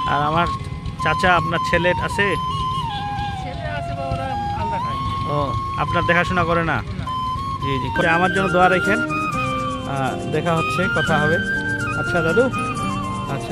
আর আমার চাচা আপনার ছেলে আছে? ছেলে আছে বা ওরা আলাদা খায়। ও আপনার দেখাশোনা করে না? না। জি জি, আমার জন্য দোয়া রাখেন। দেখা হচ্ছে, কথা হবে। আচ্ছা দাদু, আচ্ছা।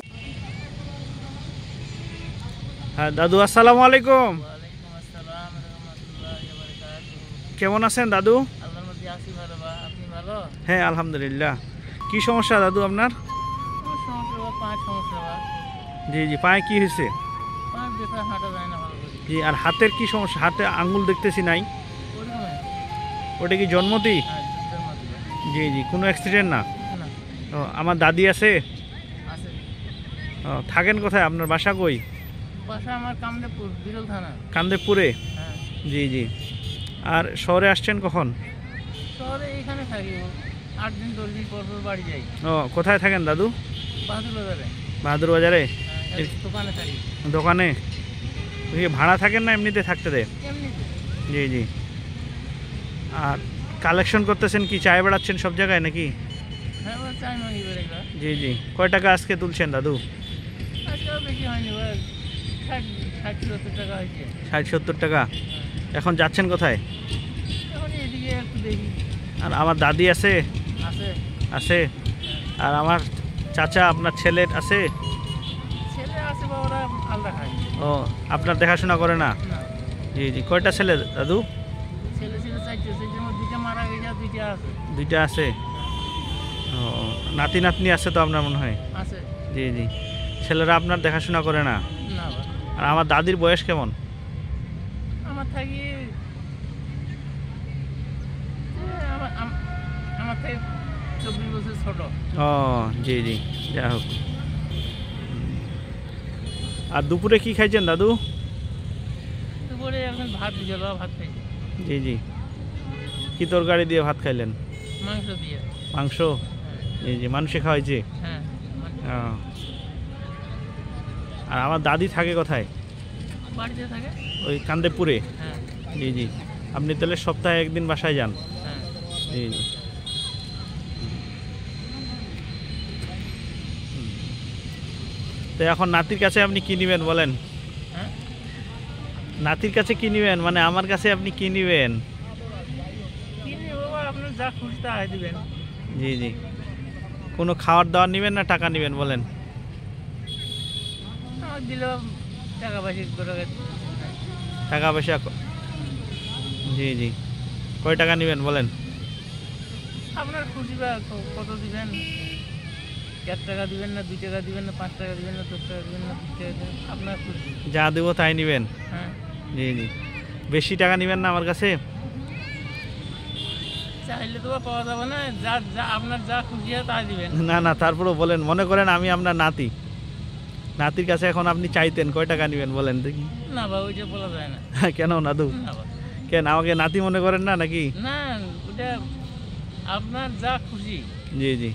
হ্যাঁ দাদু, আসসালামু আলাইকুম। ওয়ালাইকুম আসসালাম রাহমাতুল্লাহি ওয়া বারাকাতুহু। কেমন আছেন দাদু? আল্লাহর মধ্যে আছি ভালো। বা আপনি ভালো? হ্যাঁ আলহামদুলিল্লাহ। কি সমস্যা দাদু আপনার? কোনো সমস্যা বা পাঁচ সমস্যা বা জি জি, পায়ে কি হয়েছে? পাঁচ ব্যথা, হাঁটা যায় না ভালো করে। জি, আর হাতের কি সমস্যা? হাতে আঙ্গুল দেখতেছি নাই। ওরকম ওটা কি জন্মতি? দুধের মধ্যে জি জি, কোনো অ্যাক্সিডেন্ট না? না। ও, আমার দাদি আছে? আছে। ও, থাকেন কোথায়? আপনার বাসা কই? বাসা আমার কামদেবপুর, বিরল থানা। কান্দেবপুরে? হ্যাঁ। জি জি। আর শহরে আসছেন কখন? শহরে এইখানে থাকি, 8 দিন 10 দিন পর পর বাড়ি যাই। ও, কোথায় থাকেন দাদু? বাহাদুর বাজারে। বাহাদুর বাজারে? এক দোকানে থাকি। দোকানে? ওই ভাড়া থাকেন না এমনিতে থাকতে দেয়? এমনিতে। জি জি। আর কালেকশন করতেছেন কি, চায় বেড়াচ্ছেন সব জায়গায় নাকি? হ্যাঁ, ওরা চাই মাগি বেড়েগা। জি জি। কয় টাকা আজকে তুলছেন দাদু? আজকাল বেশি হয়নি, ওরা 60-70 টাকা হয়েছে। 60-70 টাকা। এখন যাচ্ছেন কোথায়? এখন এদিকে একটু দেখি। আর আমার দাদি আছে? আছে। আছে। আর আমার চাচা আপনার ছেলে আছে? ছেলে আছে বা ওরা আলাদা খায়। ও, আপনার দেখাশোনা করে না? না। জি জি। কয়টা ছেলে দাদু? ছেলে ছিল 4টে, সেটার মধ্যে 2টা মারা গেছে, আর 2টা আছে। 2টা আছে। ও, নাতি নাতনি আছে তো আপনার মনে হয়? আছে। জি জি। ছেলেরা আপনার দেখাশোনা করে না? না বা। আর আমার দাদির বয়স কেমন? আমার থাকি আমার থেকে 24 বছর ছোট। ও জি জি, যাই হোক। আর দুপুরে কি খাইছেন দাদু? দুপুরে এখন ভাত দিয়েছিল, ভাত খাইছি। জি জি। কি তরকারি দিয়ে ভাত খাইলেন? মাংস দিয়ে। মাংস? হ্যাঁ। জি জি, মানুষে খাওয়াইছে? হ্যাঁ। ও। আর আমার দাদি থাকে কোথায়? বাড়িতে থাকে। ওই কান্দেবপুরে? হ্যাঁ। জি জি। আপনি তাহলে সপ্তাহে একদিন বাসায় যান? হ্যাঁ। জি জি। তো এখন নাতির কাছে আপনি কি নেবেন বলেন? হ্যাঁ। নাতির কাছে কি নেবেন, মানে আমার কাছে আপনি কি নেবেন? কি নিয়ে বাবা, আপনার যা খুশি তাই দিবেন। জি জি। কোনো খাওয়ার দাওয়ার নেবেন না টাকা নেবেন বলেন? আমার দিলে টাকা পয়সা করে টাকা পয়সা জি জি। কয় টাকা নেবেন বলেন? আপনার খুশি বা কত দিবেন। 1 টাকা দিবেন না, 2 টাকা দিবেন না, 5 টাকা দিবেন না, 10 টাকা দিবেন না, 20 টাকা দিবেন, আপনার খুশি। যা দেবো তাই নেবেন? হ্যাঁ। জি জি। বেশি টাকা নেবেন না আমার কাছে? চাইলে তো পাওয়া যাবে না, যা যা আপনার যা খুশি হয় তাই দিবেন। না না, তারপরেও বলেন, মনে করেন আমি আপনার নাতি, নাতির কাছে এখন আপনি চাইতেন কয় টাকা নেবেন বলেন দেখি? না বা, ওইটা বলা যায় না। কেন দাদু? না বা। কেন, আমাকে নাতি মনে করেন না নাকি? না, ওটা আপনার যা খুশি। জি জি।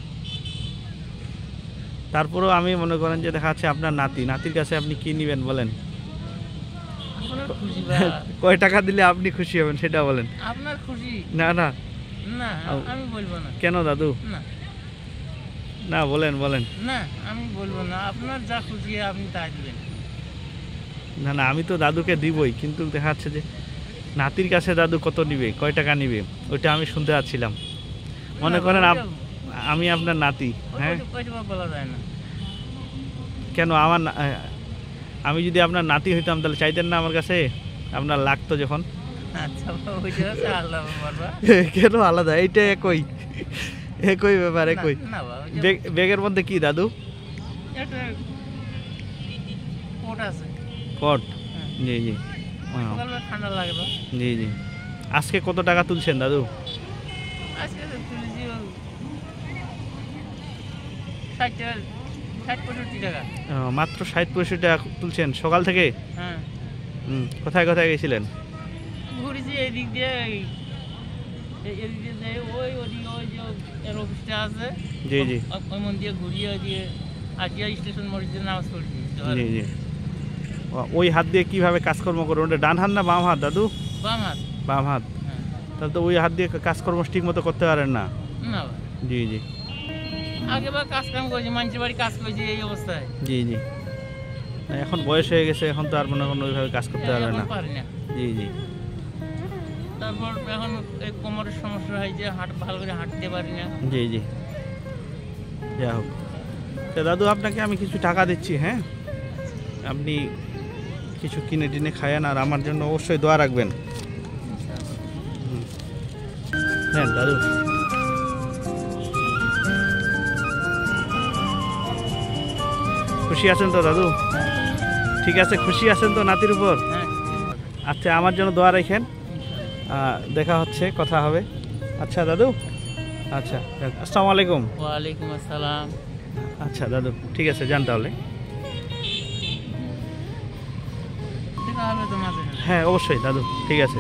তারপরেও আমি মনে করেন যে দেখা যাচ্ছে আপনার নাতি, নাতির কাছে আপনি কি নেবেন বলেন? আপনার খুশি বা। কয় টাকা দিলে আপনি খুশি হবেন সেটা বলেন? আপনার খুশি। না না। না, আমি বলবো না। কেন দাদু? না। না বলেন বলেন। না, আমি বলবো না, আপনার যা খুশি হয় আপনি তাই দিবেন। না না, আমি তো দাদুকে দিবই, কিন্তু দেখা যাচ্ছে যে নাতির কাছে দাদু কত নিবে, কয় টাকা নিবে, ওইটা আমি শুনতে পাচ্ছিলাম। মনে করেন আমি আপনার নাতি। হ্যাঁ, ওইটা বলা যায় না। কেন আমার আমি যদি আপনার নাতি হইতাম তাহলে চাইতেন না আমার কাছে? আপনার লাগতো যখন। আচ্ছা, ওইটা হচ্ছে আল্লাহ বাবা। কেন আলাদা? এইটা একই, একই ব্যাপার, একই। না বা, ওইটা ব্যাগের মধ্যে কি দাদু? একটা কোট আছে। কট? হ্যাঁ। জি জি। সকালবেলা ঠান্ডা লাগলো। জি জি। আজকে কত টাকা তুলছেন দাদু? আজকে তো তুলেছি 60 টাকা, 60-65 টাকা। মাত্র 60-65 টাকা তুলছেন সকাল থেকে? হ্যাঁ। কোথায় কোথায় গেছিলেন? ঘুরেছি এদিক দিয়ে, এদিক দিয়ে যাই, ওদিকে ওই যে এর অফিসটা আছে। জি জি। ওই মন দিয়ে ঘুরিয়ে দিয়ে আসিয়া স্টেশন মসজিদে নামাজ পড়ছি। জি জি। ওই হাত দিয়ে কিভাবে কাজকর্ম করবেন? ওটা ডান হাত না বাম হাত দাদু? বাম হাত। বাম হাত। হ্যাঁ। তাহলে তো ওই হাত দিয়ে কাজকর্ম ঠিক মতো করতে পারেন না? না বা। জি জি। আগে বা কাজ কাম করেছি, মানুষের বাড়ি কাজ করেছি এই অবস্থায়। জি জি। এখন বয়স হয়ে গেছে, এখন তো আর মনে করেন ওইভাবে কাজ করতে পারবে না। এখন পারি না। জি জি। তারপর এখন এই কোমরের সমস্যা হয় যে ভালো করে হাঁটতে পারি না। জি জি, যা হোক। তা দাদু আপনাকে আমি কিছু টাকা দিচ্ছি, হ্যাঁ, আপনি কিছু কিনে টিনে খায়েন, আর আমার জন্য অবশ্যই দোয়া রাখবেন। হ্যাঁ দাদু। খুশি আছেন তো দাদু? ঠিক আছে, খুশি আছেন তো নাতির উপর? হ্যাঁ, আচ্ছা, আমার জন্য দোয়া রাখেন। দেখা হচ্ছে, কথা হবে। আচ্ছা দাদু, আচ্ছা, আসসালামু আলাইকুম। ওয়ালাইকুম আসসালাম। আচ্ছা দাদু, ঠিক আছে, যান তাহলে। দেখা হবে তোমাদের। হ্যাঁ অবশ্যই দাদু, ঠিক আছে।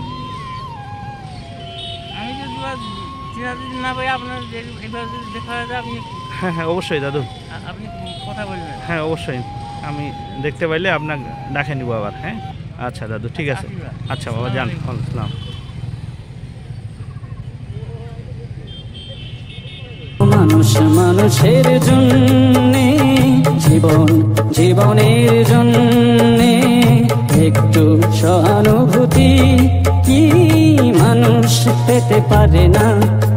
আমি যদি চিনাচিনি না পাই আপনার এইভাবে যদি দেখা হয়, আপনি হ্যাঁ হ্যাঁ অবশ্যই দাদু। আপনি কথা বলবেন। হ্যাঁ অবশ্যই, আমি দেখতে পাইলে আপনার ডাকে নিব আবার। হ্যাঁ আচ্ছা দাদু, ঠিক আছে। আচ্ছা বাবা, যান। আসসালাম। মানুষ মানুষের জন্যে, জীবন জীবনের জন্যে একটু সহানুভূতি কি মানুষ পেতে পারে না?